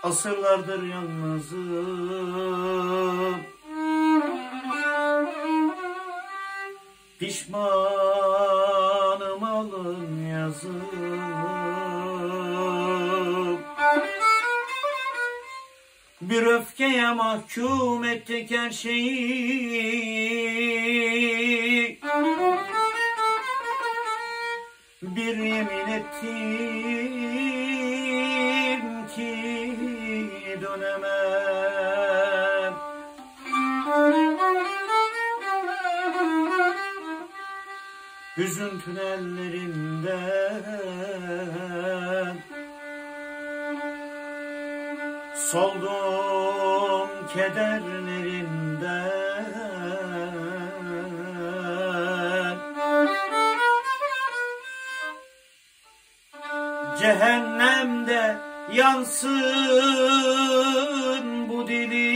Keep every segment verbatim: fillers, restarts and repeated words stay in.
Asırlardır yalnızım, pişmanım alın yazım. Bir öfkeye mahkum ettik her şeyi, bir yemin ettim ki dönemem. Hüzün tünellerinden soldum kederlerinden. Cehennemde yansın bu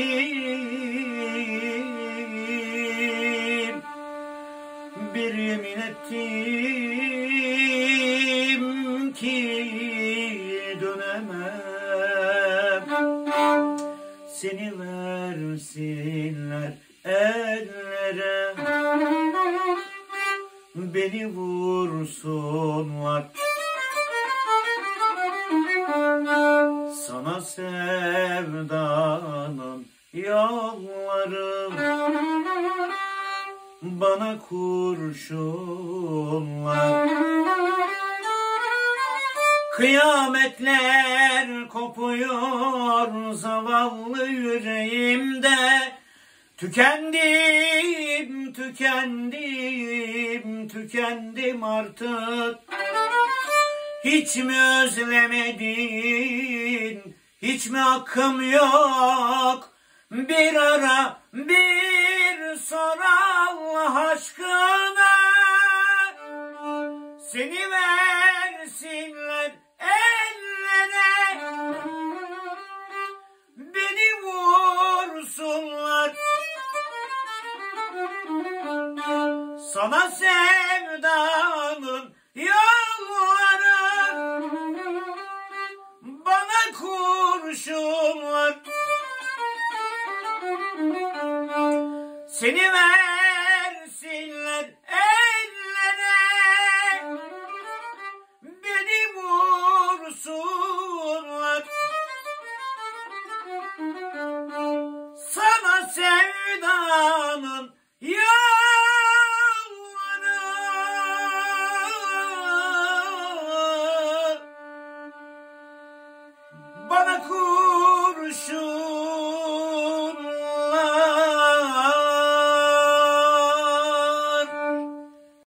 dilim, bir yemin ettim ki dönemem. Seni versinler ellere, beni vursunlar, sana sevdanın yolları, bana kurşunlar. Kıyametler kopuyor zavallı yüreğimde. Tükendim, tükendim, tükendim artık. Hiç mi özlemedin, hiç mi hakkım yok? Bir ara, bir sor Allah aşkına. Seni versinler ellere, beni vursunlar, sana sevdanın yolları, bana kurşunlar. Seni ver